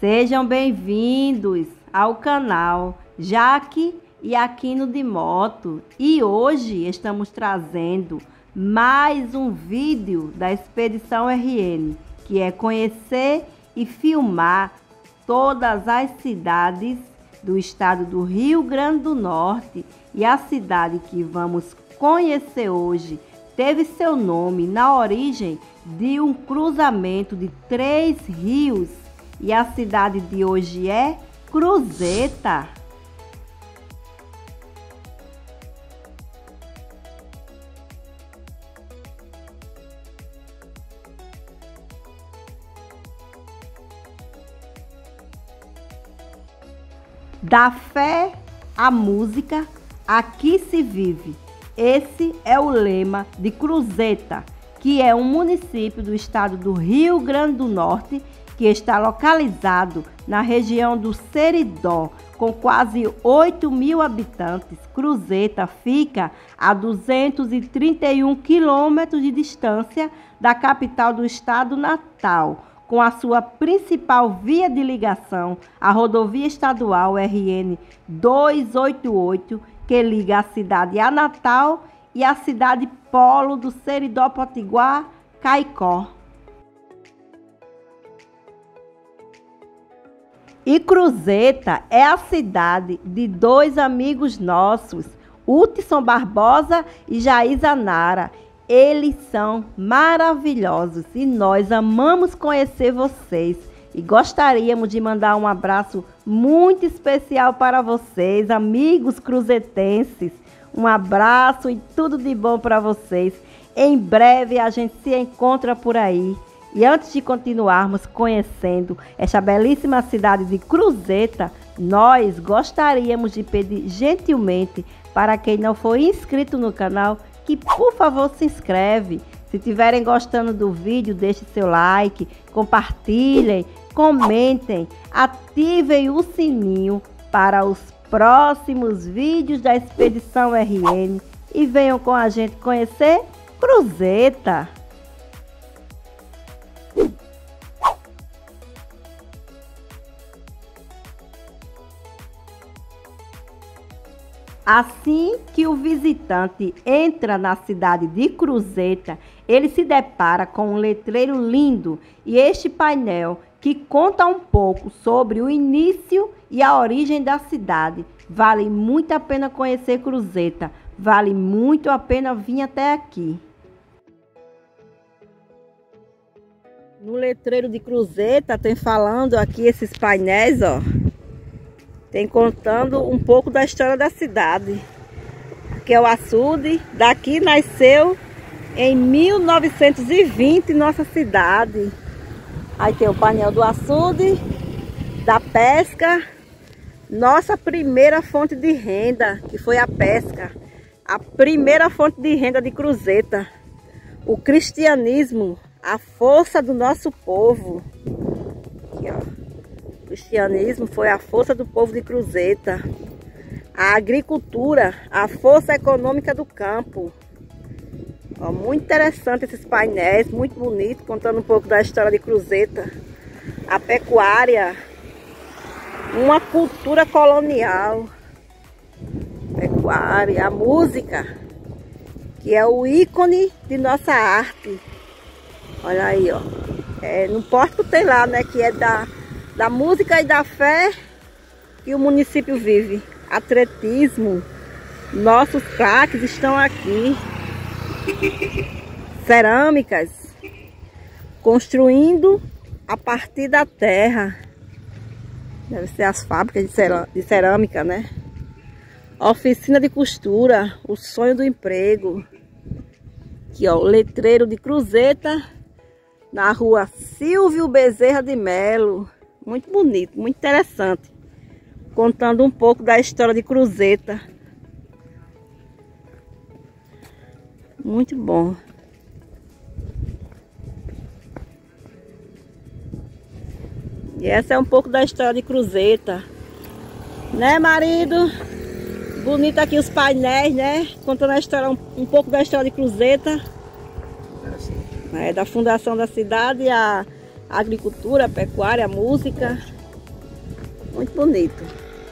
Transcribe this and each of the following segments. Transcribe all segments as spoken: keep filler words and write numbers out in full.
Sejam bem-vindos ao canal Jaque e Aquino de Moto. E hoje estamos trazendo mais um vídeo da Expedição R N, que é conhecer e filmar todas as cidades do estado do Rio Grande do Norte. E a cidade que vamos conhecer hoje teve seu nome na origem de um cruzamento de três rios. E a cidade de hoje é Cruzeta. Da fé à música, aqui se vive. Esse é o lema de Cruzeta, que é um município do estado do Rio Grande do Norte, que está localizado na região do Seridó, com quase oito mil habitantes. Cruzeta fica a duzentos e trinta e um quilômetros de distância da capital do estado, Natal, com a sua principal via de ligação, a rodovia estadual R N duzentos e oitenta e oito, que liga a cidade a Natal e a cidade polo do Seridó Potiguar, Caicó. E Cruzeta é a cidade de dois amigos nossos, Hudson Barbosa e Jaísa Nara. Eles são maravilhosos e nós amamos conhecer vocês. E gostaríamos de mandar um abraço muito especial para vocês, amigos cruzetenses. Um abraço e tudo de bom para vocês. Em breve a gente se encontra por aí. E antes de continuarmos conhecendo esta belíssima cidade de Cruzeta, nós gostaríamos de pedir gentilmente para quem não for inscrito no canal, que por favor se inscreve. Se estiverem gostando do vídeo, deixe seu like, compartilhem, comentem, ativem o sininho para os próximos vídeos da Expedição R N e venham com a gente conhecer Cruzeta. Assim que o visitante entra na cidade de Cruzeta, ele se depara com um letreiro lindo e este painel que conta um pouco sobre o início e a origem da cidade. Vale muito a pena conhecer Cruzeta, vale muito a pena vir até aqui. No letreiro de Cruzeta tem falando aqui esses painéis, ó. Tem contando um pouco da história da cidade, que é o açude. Daqui nasceu em mil novecentos e vinte nossa cidade. Aí tem o painel do açude, da pesca, nossa primeira fonte de renda, que foi a pesca. A primeira fonte de renda de Cruzeta. O cristianismo, a força do nosso povo. Aqui, ó. O cristianismo foi a força do povo de Cruzeta. A agricultura, a força econômica do campo. Ó, muito interessante esses painéis, muito bonito, contando um pouco da história de Cruzeta. A pecuária, uma cultura colonial. Pecuária, a música, que é o ícone de nossa arte. Olha aí, ó. É, no pórtico tem lá, né, que é da... da música e da fé que o município vive. Atletismo, nossos craques estão aqui. Cerâmicas, construindo a partir da terra. Deve ser as fábricas de cerâmica, né? Oficina de costura, o sonho do emprego. Aqui, ó, o letreiro de Cruzeta, na rua Silvio Bezerra de Melo. Muito bonito, muito interessante. Contando um pouco da história de Cruzeta. Muito bom. E essa é um pouco da história de Cruzeta. Né, marido? Bonito aqui os painéis, né? Contando a história, um, um pouco da história de Cruzeta. É, da fundação da cidade, a agricultura, a pecuária, a música. Muito bonito.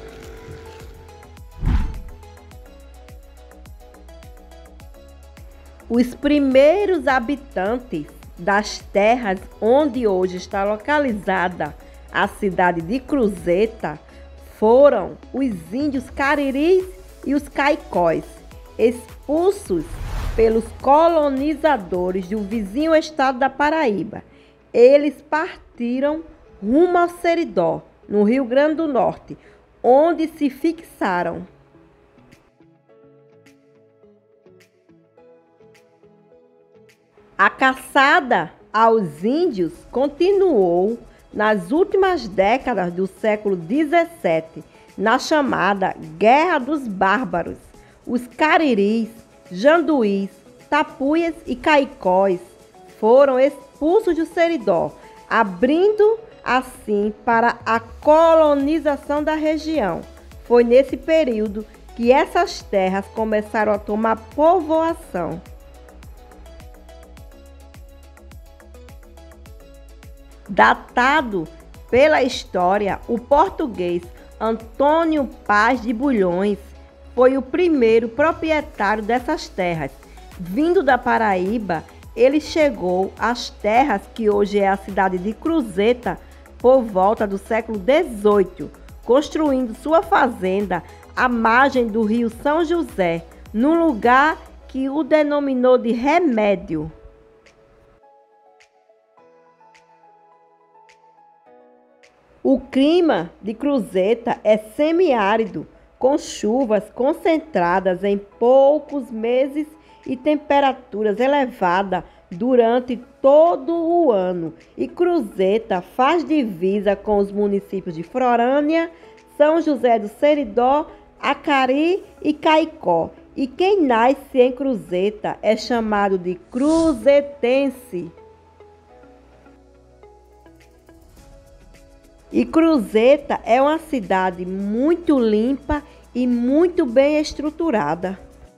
Os primeiros habitantes das terras onde hoje está localizada a cidade de Cruzeta foram os índios cariris e os caicós, expulsos pelos colonizadores do vizinho estado da Paraíba. Eles partiram rumo ao Seridó, no Rio Grande do Norte, onde se fixaram. A caçada aos índios continuou nas últimas décadas do século dezessete, na chamada Guerra dos Bárbaros. Os cariris, janduís, tapuias e caicós foram expulsos do Seridó, abrindo assim para a colonização da região. Foi nesse período que essas terras começaram a tomar povoação. Datado pela história, o português Antônio Paz de Bulhões foi o primeiro proprietário dessas terras. Vindo da Paraíba, ele chegou às terras que hoje é a cidade de Cruzeta por volta do século dezoito, construindo sua fazenda à margem do rio São José, num lugar que o denominou de Remédio. O clima de Cruzeta é semiárido, com chuvas concentradas em poucos meses e temperaturas elevadas durante todo o ano. E Cruzeta faz divisa com os municípios de Florânia, São José do Seridó, Acari e Caicó. E quem nasce em Cruzeta é chamado de cruzetense. E Cruzeta é uma cidade muito limpa e muito bem estruturada.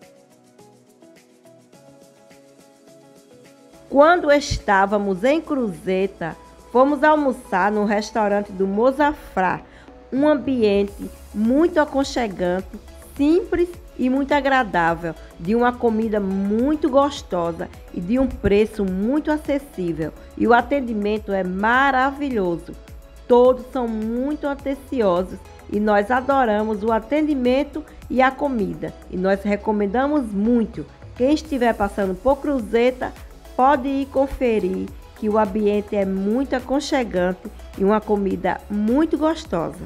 Quando estávamos em Cruzeta, fomos almoçar no restaurante do Mozafrá, um ambiente muito aconchegante, simples e muito agradável, de uma comida muito gostosa e de um preço muito acessível. E o atendimento é maravilhoso. Todos são muito atenciosos e nós adoramos o atendimento e a comida. E nós recomendamos muito. Quem estiver passando por Cruzeta pode ir conferir, que o ambiente é muito aconchegante e uma comida muito gostosa.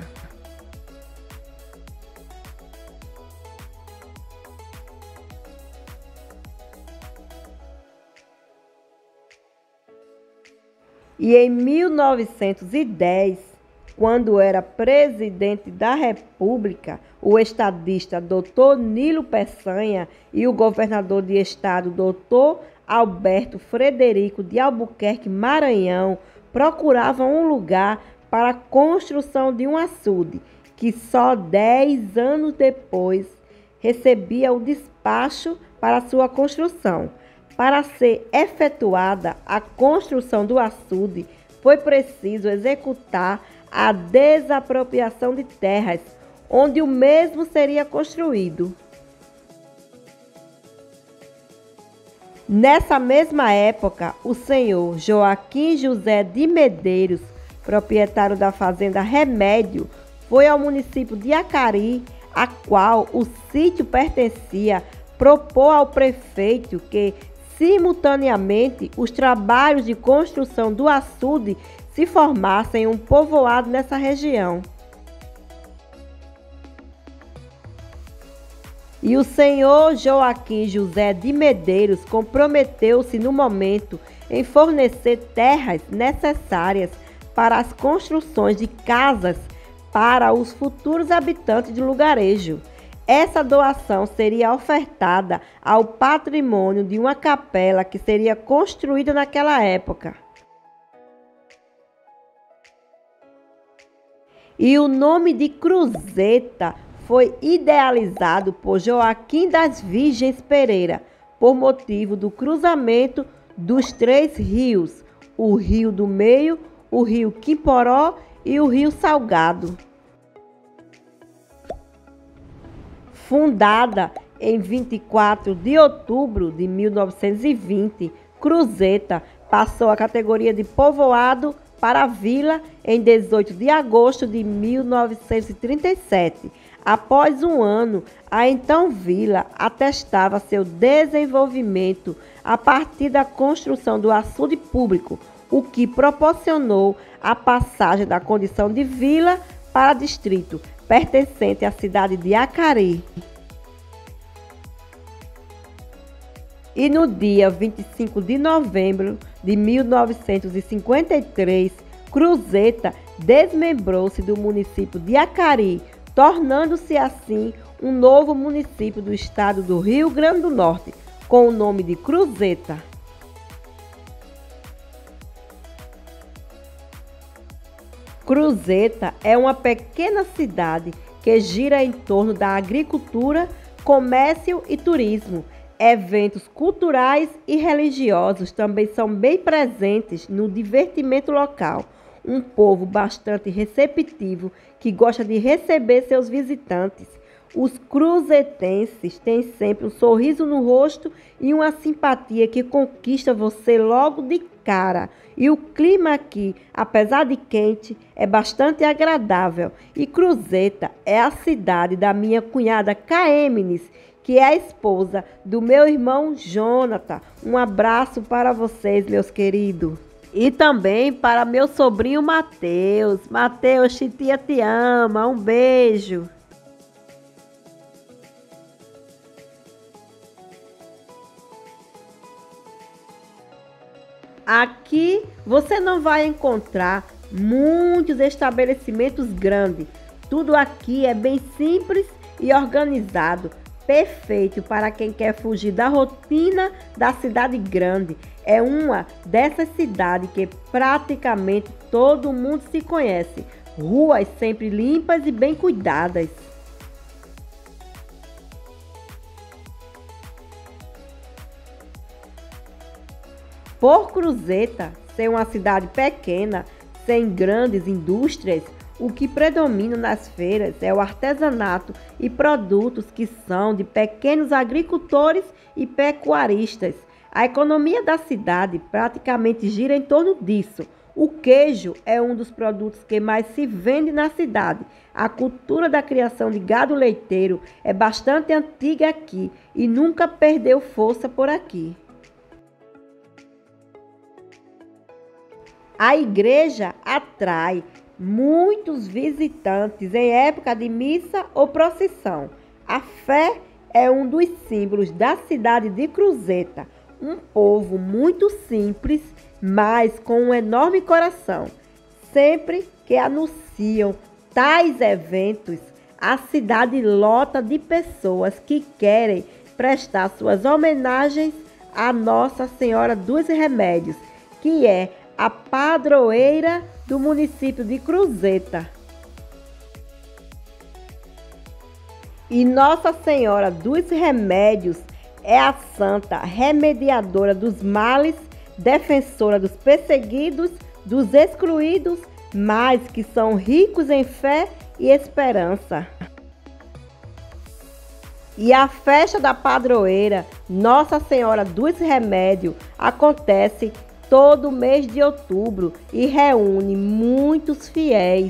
E em mil novecentos e dez, quando era presidente da República, o estadista doutor Nilo Peçanha e o governador de estado doutor Alberto Frederico de Albuquerque, Maranhão, procuravam um lugar para a construção de um açude, que só dez anos depois recebia o despacho para sua construção. Para ser efetuada a construção do açude, foi preciso executar a desapropriação de terras, onde o mesmo seria construído. Nessa mesma época, o senhor Joaquim José de Medeiros, proprietário da fazenda Remédio, foi ao município de Acari, a qual o sítio pertencia, propor ao prefeito que, simultaneamente, os trabalhos de construção do açude se formassem um povoado nessa região. E o senhor Joaquim José de Medeiros comprometeu-se no momento em fornecer terras necessárias para as construções de casas para os futuros habitantes do lugarejo. Essa doação seria ofertada ao patrimônio de uma capela que seria construída naquela época. E o nome de Cruzeta foi idealizado por Joaquim das Virgens Pereira, por motivo do cruzamento dos três rios, o Rio do Meio, o Rio Quimporó e o Rio Salgado. Fundada em vinte e quatro de outubro de mil novecentos e vinte, Cruzeta passou a categoria de povoado para a vila em dezoito de agosto de mil novecentos e trinta e sete. Após um ano, a então vila atestava seu desenvolvimento a partir da construção do açude público, o que proporcionou a passagem da condição de vila para distrito, pertencente à cidade de Acari. E no dia vinte e cinco de novembro de mil novecentos e cinquenta e três, Cruzeta desmembrou-se do município de Acari, tornando-se assim um novo município do estado do Rio Grande do Norte, com o nome de Cruzeta. Cruzeta é uma pequena cidade que gira em torno da agricultura, comércio e turismo. Eventos culturais e religiosos também são bem presentes no divertimento local. Um povo bastante receptivo que gosta de receber seus visitantes. Os cruzetenses têm sempre um sorriso no rosto e uma simpatia que conquista você logo de cara. E o clima aqui, apesar de quente, é bastante agradável. E Cruzeta é a cidade da minha cunhada Caêmenes, que é a esposa do meu irmão Jonathan. Um abraço para vocês, meus queridos. E também para meu sobrinho Mateus. Mateus, titia te ama. Um beijo. Aqui você não vai encontrar muitos estabelecimentos grandes. Tudo aqui é bem simples e organizado. Perfeito para quem quer fugir da rotina da cidade grande. É uma dessas cidades que praticamente todo mundo se conhece. Ruas sempre limpas e bem cuidadas. Por Cruzeta ser uma cidade pequena, sem grandes indústrias, o que predomina nas feiras é o artesanato e produtos que são de pequenos agricultores e pecuaristas. A economia da cidade praticamente gira em torno disso. O queijo é um dos produtos que mais se vende na cidade. A cultura da criação de gado leiteiro é bastante antiga aqui e nunca perdeu força por aqui. A igreja atrai muitos visitantes em época de missa ou procissão. A fé é um dos símbolos da cidade de Cruzeta. Um povo muito simples, mas com um enorme coração. Sempre que anunciam tais eventos, a cidade lota de pessoas que querem prestar suas homenagens a Nossa Senhora dos Remédios, que é a padroeira do município de Cruzeta. E Nossa Senhora dos Remédios é a santa remediadora dos males, defensora dos perseguidos, dos excluídos, mas que são ricos em fé e esperança. E a festa da padroeira Nossa Senhora dos Remédios acontece todo mês de outubro e reúne muitos fiéis.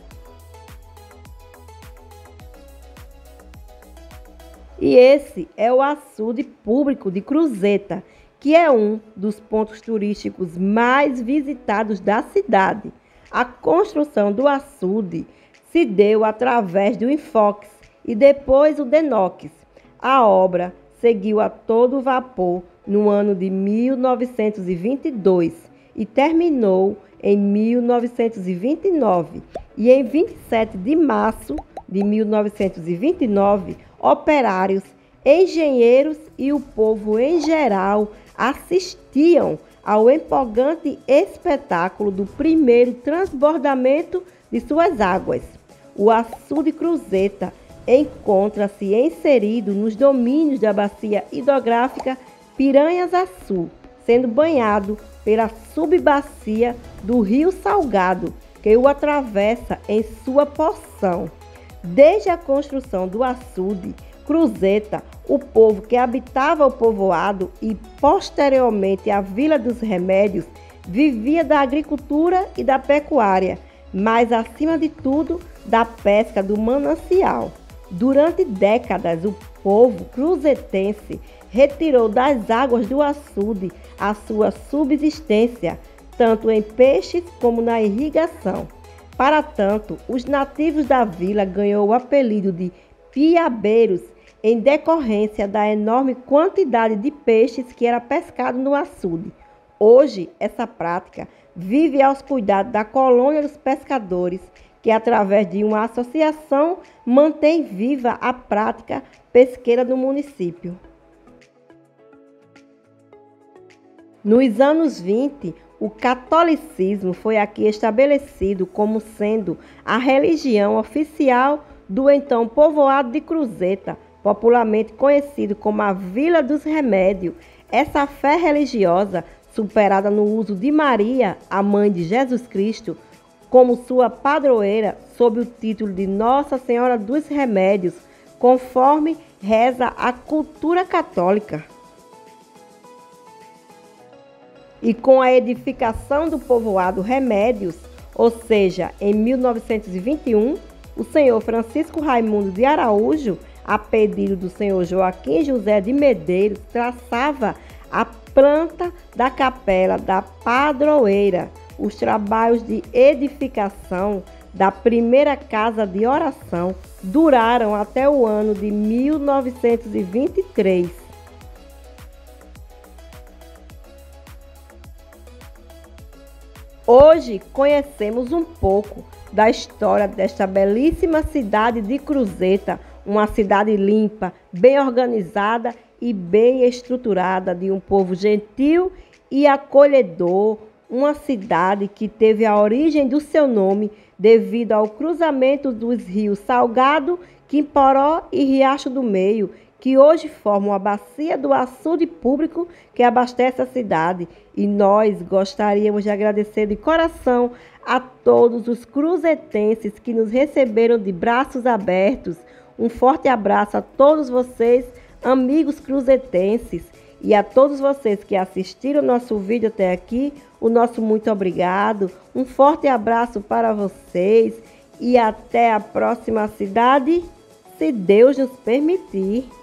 E esse é o açude público de Cruzeta, que é um dos pontos turísticos mais visitados da cidade. A construção do açude se deu através do Infox e depois o Denox. A obra seguiu a todo vapor no ano de mil novecentos e vinte e dois e terminou em mil novecentos e vinte e nove. E em vinte e sete de março de mil novecentos e vinte e nove, operários, engenheiros e o povo em geral assistiam ao empolgante espetáculo do primeiro transbordamento de suas águas. O açude Cruzeta encontra-se inserido nos domínios da bacia hidrográfica Piranhas-Açu, sendo banhado pela subbacia do Rio Salgado, que o atravessa em sua porção. Desde a construção do açude, Cruzeta, o povo que habitava o povoado e posteriormente a Vila dos Remédios, vivia da agricultura e da pecuária, mas acima de tudo da pesca do manancial. Durante décadas, o povo cruzetense retirou das águas do açude a sua subsistência, tanto em peixes como na irrigação. Para tanto, os nativos da vila ganhou o apelido de piabeiros em decorrência da enorme quantidade de peixes que era pescado no açude. Hoje, essa prática vive aos cuidados da colônia dos pescadores, que através de uma associação mantém viva a prática pesqueira no município. Nos anos vinte, o catolicismo foi aqui estabelecido como sendo a religião oficial do então povoado de Cruzeta, popularmente conhecido como a Vila dos Remédios. Essa fé religiosa, superada no uso de Maria, a mãe de Jesus Cristo, como sua padroeira, sob o título de Nossa Senhora dos Remédios, conforme reza a cultura católica. E com a edificação do povoado Remédios, ou seja, em mil novecentos e vinte e um, o senhor Francisco Raimundo de Araújo, a pedido do senhor Joaquim José de Medeiros, traçava a planta da capela da padroeira. Os trabalhos de edificação da primeira casa de oração duraram até o ano de mil novecentos e vinte e três. Hoje conhecemos um pouco da história desta belíssima cidade de Cruzeta, uma cidade limpa, bem organizada e bem estruturada, de um povo gentil e acolhedor, uma cidade que teve a origem do seu nome devido ao cruzamento dos rios Salgado, Quimporó e Riacho do Meio, que hoje formam a bacia do açude público que abastece a cidade. E nós gostaríamos de agradecer de coração a todos os cruzetenses que nos receberam de braços abertos. Um forte abraço a todos vocês, amigos cruzetenses, e a todos vocês que assistiram nosso vídeo até aqui, o nosso muito obrigado. Um forte abraço para vocês e até a próxima cidade, se Deus nos permitir.